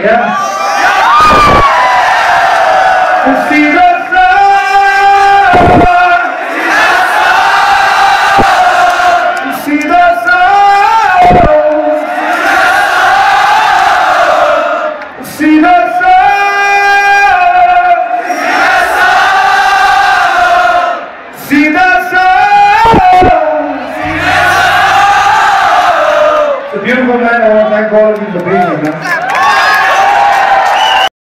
Yeah? To see the sun, to see the sun, to see the sun, see the sun. It's a beautiful night. I want to thank all of you for being here, man.